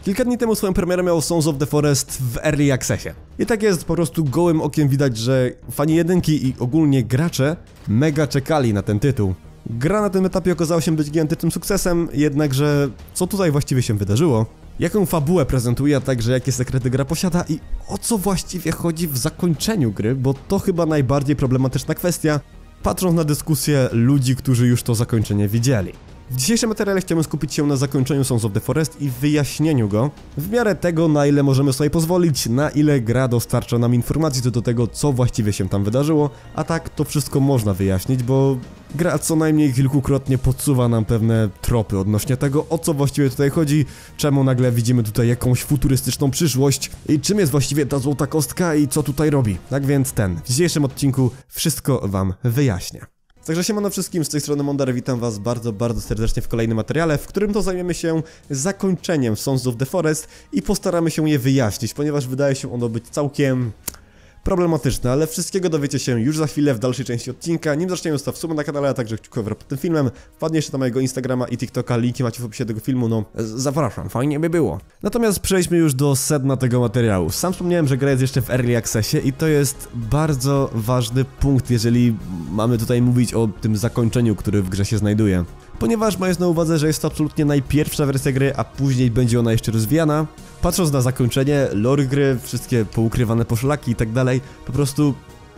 Kilka dni temu swoją premierę miał Sons of the Forest w Early Accessie. I tak jest, po prostu gołym okiem widać, że fani jedynki i ogólnie gracze mega czekali na ten tytuł. Gra na tym etapie okazała się być gigantycznym sukcesem, jednakże co tutaj właściwie się wydarzyło? Jaką fabułę prezentuje, a także jakie sekrety gra posiada i o co właściwie chodzi w zakończeniu gry, bo to chyba najbardziej problematyczna kwestia, patrząc na dyskusję ludzi, którzy już to zakończenie widzieli. W dzisiejszym materiale chciałbym skupić się na zakończeniu Sons of the Forest i wyjaśnieniu go, w miarę tego, na ile możemy sobie pozwolić, na ile gra dostarcza nam informacji co do tego, co właściwie się tam wydarzyło, a tak to wszystko można wyjaśnić, bo gra co najmniej kilkukrotnie podsuwa nam pewne tropy odnośnie tego, o co właściwie tutaj chodzi, czemu nagle widzimy tutaj jakąś futurystyczną przyszłość i czym jest właściwie ta złota kostka i co tutaj robi. Tak więc w dzisiejszym odcinku wszystko wam wyjaśnię. Także siemano wszystkim, z tej strony Mondar, witam was bardzo serdecznie w kolejnym materiale, w którym to zajmiemy się zakończeniem Sons of the Forest i postaramy się je wyjaśnić, ponieważ wydaje się ono być całkiem problematyczne, ale wszystkiego dowiecie się już za chwilę w dalszej części odcinka. Nim zaczniemy, zostaw suba na kanale, a także kciuka w górę pod tym filmem. Wpadnie jeszcze na mojego Instagrama i TikToka, linki macie w opisie tego filmu, no zapraszam, fajnie by było. Natomiast przejdźmy już do sedna tego materiału. Sam wspomniałem, że gra jest jeszcze w Early Accessie i to jest bardzo ważny punkt, jeżeli mamy tutaj mówić o tym zakończeniu, które w grze się znajduje. Ponieważ mając na uwadze, że jest to absolutnie najpierwsza wersja gry, a później będzie ona jeszcze rozwijana, patrząc na zakończenie, lore gry, wszystkie poukrywane poszlaki i tak dalej, po prostu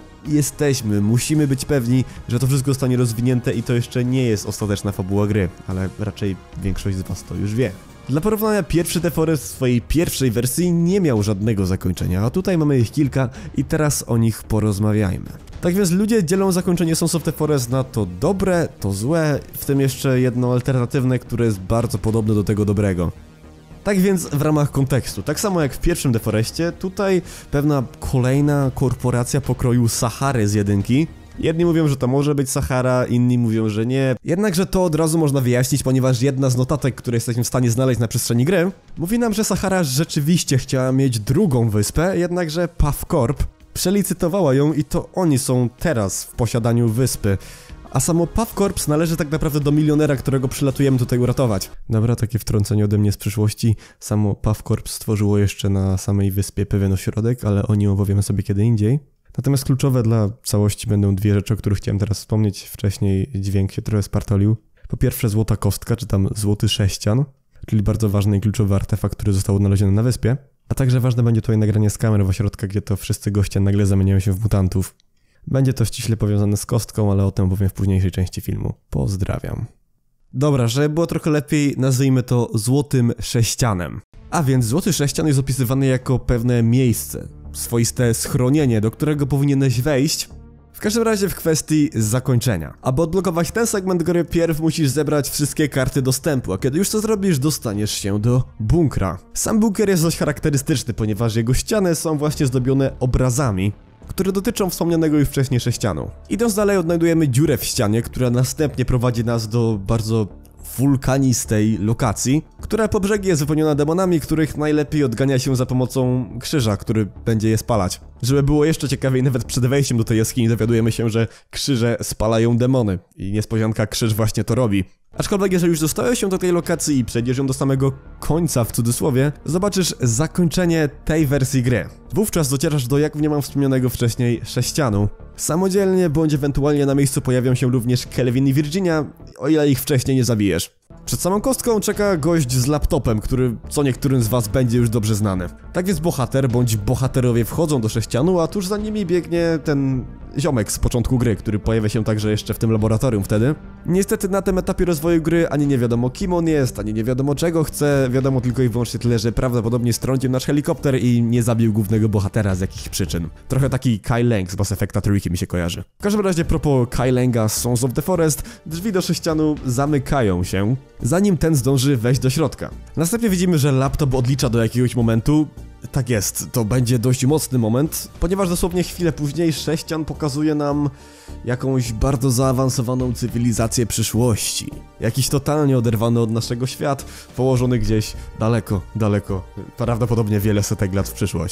musimy być pewni, że to wszystko zostanie rozwinięte i to jeszcze nie jest ostateczna fabuła gry, ale raczej większość z was to już wie. Dla porównania, pierwszy The Forest w swojej pierwszej wersji nie miał żadnego zakończenia, a tutaj mamy ich kilka i teraz o nich porozmawiajmy. Tak więc ludzie dzielą zakończenie Sons of the Forest na to dobre, to złe, w tym jeszcze jedno alternatywne, które jest bardzo podobne do tego dobrego. Tak więc w ramach kontekstu, tak samo jak w pierwszym The Forestie, tutaj pewna kolejna korporacja pokroju Sahary z jedynki. Jedni mówią, że to może być Sahara, inni mówią, że nie. Jednakże to od razu można wyjaśnić, ponieważ jedna z notatek, które jesteśmy w stanie znaleźć na przestrzeni gry, mówi nam, że Sahara rzeczywiście chciała mieć drugą wyspę, jednakże Puff Corp przelicytowała ją i to oni są teraz w posiadaniu wyspy. A samo Puff Corps należy tak naprawdę do milionera, którego przylatujemy tutaj uratować. Dobra, takie wtrącenie ode mnie z przyszłości. Samo Puff Corps stworzyło jeszcze na samej wyspie pewien ośrodek, ale o nim opowiemy sobie kiedy indziej. Natomiast kluczowe dla całości będą dwie rzeczy, o których chciałem teraz wspomnieć. Wcześniej dźwięk się trochę spartolił. Po pierwsze złota kostka, czy tam złoty sześcian, czyli bardzo ważny i kluczowy artefakt, który został odnaleziony na wyspie. A także ważne będzie tutaj nagranie z kamer w ośrodkach, gdzie to wszyscy goście nagle zamieniają się w mutantów. Będzie to ściśle powiązane z kostką, ale o tym opowiem w późniejszej części filmu. Pozdrawiam. Dobra, żeby było trochę lepiej, nazwijmy to złotym sześcianem. A więc złoty sześcian jest opisywany jako pewne miejsce, swoiste schronienie, do którego powinieneś wejść. W każdym razie w kwestii zakończenia. Aby odblokować ten segment gry, pierw musisz zebrać wszystkie karty dostępu, a kiedy już to zrobisz, dostaniesz się do bunkra. Sam bunkier jest dość charakterystyczny, ponieważ jego ściany są właśnie zdobione obrazami, które dotyczą wspomnianego już wcześniej sześcianu. Idąc dalej, odnajdujemy dziurę w ścianie, która następnie prowadzi nas do bardzo wulkanistej lokacji, która po brzegi jest wypełniona demonami, których najlepiej odgania się za pomocą krzyża, który będzie je spalać. Żeby było jeszcze ciekawiej, nawet przed wejściem do tej jaskini dowiadujemy się, że krzyże spalają demony i niespodzianka, krzyż właśnie to robi. Aczkolwiek jeżeli już dostałeś się do tej lokacji i przejdziesz ją do samego końca w cudzysłowie, zobaczysz zakończenie tej wersji gry. Wówczas docierasz do, jak w niemam wspomnianego wcześniej, sześcianu. Samodzielnie bądź ewentualnie na miejscu pojawią się również Kelvin i Virginia, o ile ich wcześniej nie zabijesz. Przed samą kostką czeka gość z laptopem, który co niektórym z was będzie już dobrze znany. Tak więc bohater bądź bohaterowie wchodzą do sześcianu, a tuż za nimi biegnie ten ziomek z początku gry, który pojawia się także jeszcze w tym laboratorium wtedy. Niestety na tym etapie rozwoju gry ani nie wiadomo kim on jest, ani nie wiadomo czego chce, wiadomo tylko i wyłącznie tyle, że prawdopodobnie strącił nasz helikopter i nie zabił głównego bohatera z jakichś przyczyn. Trochę taki Kai Lang z Mass Effecta trójki mi się kojarzy. W każdym razie propos Kai Langa z Sons of the Forest, drzwi do sześcianu zamykają się, zanim ten zdąży wejść do środka. Następnie widzimy, że laptop odlicza do jakiegoś momentu. Tak jest, to będzie dość mocny moment, ponieważ dosłownie chwilę później sześcian pokazuje nam jakąś bardzo zaawansowaną cywilizację przyszłości. Jakiś totalnie oderwany od naszego świat, położony gdzieś daleko, prawdopodobnie wiele setek lat w przyszłość.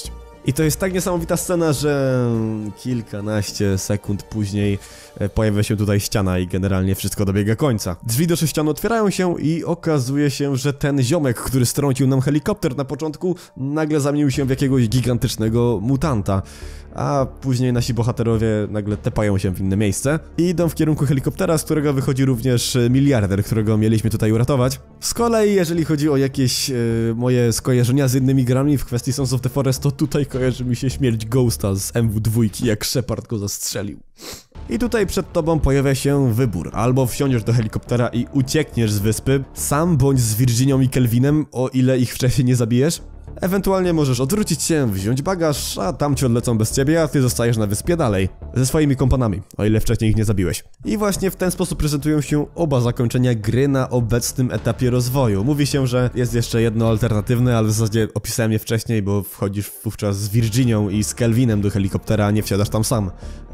I to jest tak niesamowita scena, że kilkanaście sekund później pojawia się tutaj ściana i generalnie wszystko dobiega końca. Drzwi do sześcianu otwierają się i okazuje się, że ten ziomek, który strącił nam helikopter na początku, nagle zamienił się w jakiegoś gigantycznego mutanta. A później nasi bohaterowie nagle tepają się w inne miejsce i idą w kierunku helikoptera, z którego wychodzi również miliarder, którego mieliśmy tutaj uratować. Z kolei, jeżeli chodzi o jakieś moje skojarzenia z innymi grami w kwestii Sons of the Forest, to tutaj kojarzy mi się śmierć Ghosta z MW2, jak Shepard go zastrzelił. I tutaj przed tobą pojawia się wybór. Albo wsiądziesz do helikoptera i uciekniesz z wyspy, sam bądź z Virginią i Kelvinem, o ile ich wcześniej nie zabijesz. Ewentualnie możesz odwrócić się, wziąć bagaż, a tamci odlecą bez ciebie, a ty zostajesz na wyspie dalej. Ze swoimi kompanami, o ile wcześniej ich nie zabiłeś. I właśnie w ten sposób prezentują się oba zakończenia gry na obecnym etapie rozwoju. Mówi się, że jest jeszcze jedno alternatywne, ale w zasadzie opisałem je wcześniej, bo wchodzisz wówczas z Virginią i z Kelvinem do helikoptera, a nie wsiadasz tam sam,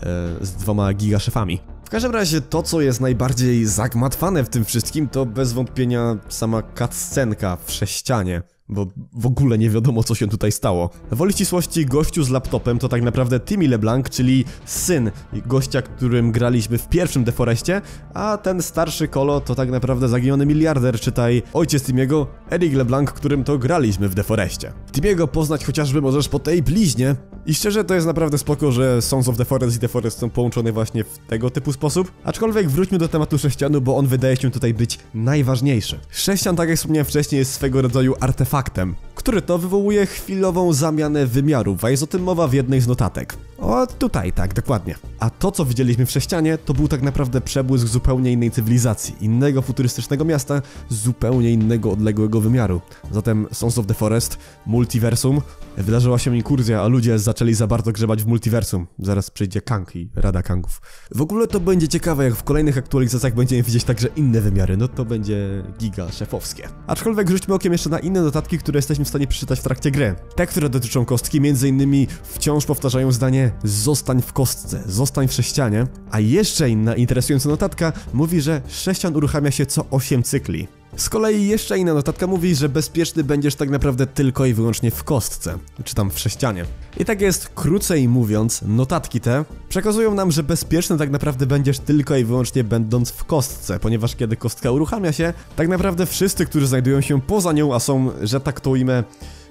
z 2 gigaszefami. W każdym razie to, co jest najbardziej zagmatwane w tym wszystkim, to bez wątpienia sama cutscenka w sześcianie. Bo w ogóle nie wiadomo, co się tutaj stało. Woli ścisłości, gościu z laptopem to tak naprawdę Timmy LeBlanc, czyli syn gościa, którym graliśmy w pierwszym The Forestie, a ten starszy kolo to tak naprawdę zaginiony miliarder, czytaj ojciec Timmy'ego, Eric LeBlanc, którym to graliśmy w The Forestie. Timmy'ego poznać chociażby możesz po tej bliźnie. I szczerze to jest naprawdę spoko, że Sons of the Forest i The Forest są połączone właśnie w tego typu sposób. Aczkolwiek wróćmy do tematu sześcianu, bo on wydaje się tutaj być najważniejszy. Sześcian, tak jak wspomniałem wcześniej, jest swego rodzaju artefaktem, który to wywołuje chwilową zamianę wymiarów, a jest o tym mowa w jednej z notatek. O, tutaj, tak, dokładnie. A to, co widzieliśmy w sześcianie, to był tak naprawdę przebłysk zupełnie innej cywilizacji, innego futurystycznego miasta, zupełnie innego odległego wymiaru. Zatem Sons of the Forest, multiversum, wydarzyła się inkurzja, a ludzie zaczęli za bardzo grzebać w multiversum. Zaraz przyjdzie Kang i Rada Kangów. W ogóle to będzie ciekawe, jak w kolejnych aktualizacjach będziemy widzieć także inne wymiary, no to będzie giga szefowskie. Aczkolwiek rzućmy okiem jeszcze na inne notatki, które jesteśmy w stanie przeczytać w trakcie gry. Te, które dotyczą kostki, m.in. wciąż powtarzają zdanie zostań w kostce, zostań w sześcianie, a jeszcze inna interesująca notatka mówi, że sześcian uruchamia się co 8 cykli. Z kolei jeszcze inna notatka mówi, że bezpieczny będziesz tak naprawdę tylko i wyłącznie w kostce, czy tam w sześcianie. I tak jest, krócej mówiąc, notatki te przekazują nam, że bezpieczny tak naprawdę będziesz tylko i wyłącznie będąc w kostce, ponieważ kiedy kostka uruchamia się, tak naprawdę wszyscy, którzy znajdują się poza nią, a są, że tak to ujmę,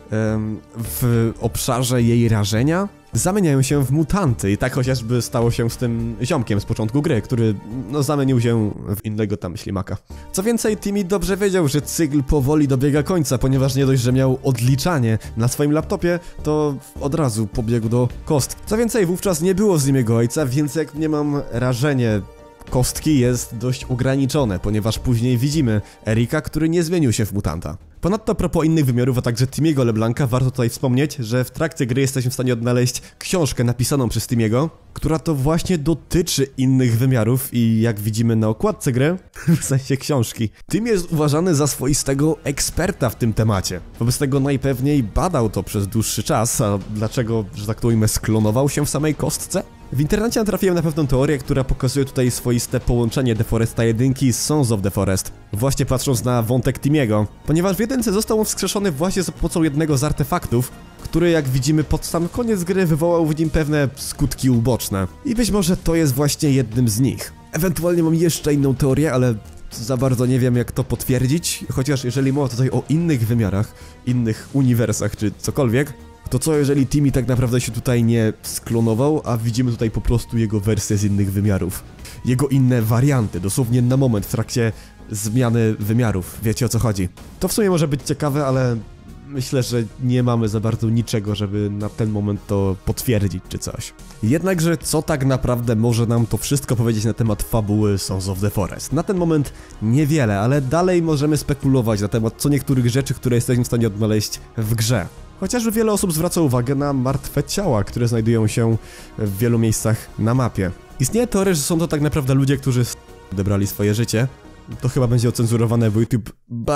w obszarze jej rażenia, zamieniają się w mutanty i tak chociażby stało się z tym ziomkiem z początku gry, który no zamienił się w innego tam ślimaka. Co więcej, Timmy dobrze wiedział, że cykl powoli dobiega końca, ponieważ nie dość, że miał odliczanie na swoim laptopie, to od razu pobiegł do kostki. Co więcej, wówczas nie było z nim jego ojca, więc jak nie mam rażenie kostki jest dość ograniczone, ponieważ później widzimy Erika, który nie zmienił się w mutanta. Ponadto a propos innych wymiarów, a także Timmy'ego LeBlanca, warto tutaj wspomnieć, że w trakcie gry jesteśmy w stanie odnaleźć książkę napisaną przez Timmy'ego, która to właśnie dotyczy innych wymiarów i jak widzimy na okładce gry, w sensie książki, Timmy jest uważany za swoistego eksperta w tym temacie. Wobec tego najpewniej badał to przez dłuższy czas, a dlaczego, że tak to ujmę, sklonował się w samej kostce? W internecie natrafiłem na pewną teorię, która pokazuje tutaj swoiste połączenie The Foresta 1 z Sons of the Forest, właśnie patrząc na wątek Timmy'ego, ponieważ w jedynce został on wskrzeszony właśnie za pomocą jednego z artefaktów, który jak widzimy pod sam koniec gry wywołał w nim pewne skutki uboczne. I być może to jest właśnie jednym z nich. Ewentualnie mam jeszcze inną teorię, ale za bardzo nie wiem jak to potwierdzić, chociaż jeżeli mowa tutaj o innych wymiarach, innych uniwersach czy cokolwiek, to co jeżeli Timmy tak naprawdę się tutaj nie sklonował, a widzimy tutaj po prostu jego wersję z innych wymiarów. Jego inne warianty, dosłownie na moment w trakcie zmiany wymiarów, wiecie o co chodzi. To w sumie może być ciekawe, ale myślę, że nie mamy za bardzo niczego, żeby na ten moment to potwierdzić czy coś. Jednakże co tak naprawdę może nam to wszystko powiedzieć na temat fabuły Sons of the Forest? Na ten moment niewiele, ale dalej możemy spekulować na temat co niektórych rzeczy, które jesteśmy w stanie odnaleźć w grze. Chociażby wiele osób zwraca uwagę na martwe ciała, które znajdują się w wielu miejscach na mapie. Istnieje teoria, że są to tak naprawdę ludzie, którzy odebrali swoje życie. To chyba będzie ocenzurowane, bo YouTube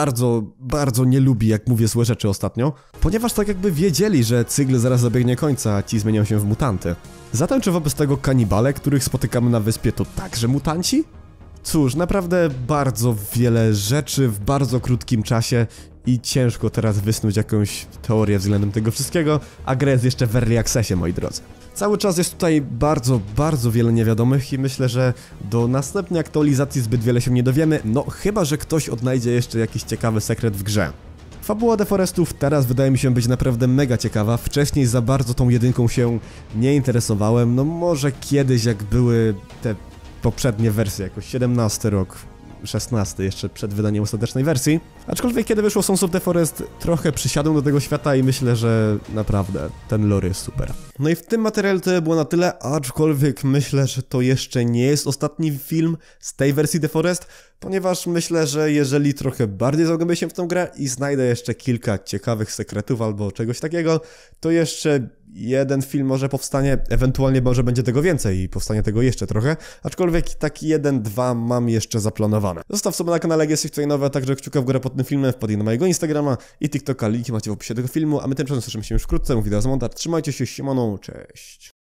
bardzo nie lubi, jak mówię złe rzeczy ostatnio, ponieważ tak jakby wiedzieli, że cykl zaraz dobiegnie końca, a ci zmienią się w mutanty. Zatem czy wobec tego kanibale, których spotykamy na wyspie, to także mutanci? Cóż, naprawdę bardzo wiele rzeczy w bardzo krótkim czasie i ciężko teraz wysnuć jakąś teorię względem tego wszystkiego, a gra jest jeszcze w Early Accessie, moi drodzy. Cały czas jest tutaj bardzo wiele niewiadomych i myślę, że do następnej aktualizacji zbyt wiele się nie dowiemy, no chyba, że ktoś odnajdzie jeszcze jakiś ciekawy sekret w grze. Fabuła The Forestów teraz wydaje mi się być naprawdę mega ciekawa, wcześniej za bardzo tą jedynką się nie interesowałem, no może kiedyś jak były te poprzednie wersje, jakoś 17 rok, 16 jeszcze przed wydaniem ostatecznej wersji. Aczkolwiek kiedy wyszło Sons of the Forest trochę przysiadłem do tego świata i myślę, że naprawdę ten lore jest super. No i w tym materiale to było na tyle, aczkolwiek myślę, że to jeszcze nie jest ostatni film z tej wersji The Forest, ponieważ myślę, że jeżeli trochę bardziej zagłębię się w tę grę i znajdę jeszcze kilka ciekawych sekretów albo czegoś takiego, to jeszcze jeden film może powstanie, ewentualnie może będzie tego więcej i powstanie tego jeszcze trochę, aczkolwiek taki 1-2 mam jeszcze zaplanowane. Zostaw sobie na kanale, jak jesteś tutaj nowy, a także kciuka w górę pod tym filmem, wpadnij na mojego Instagrama i TikToka, linki macie w opisie tego filmu, a my tymczasem słyszymy się już wkrótce, mówi Dazmontar, trzymajcie się, siemano, cześć.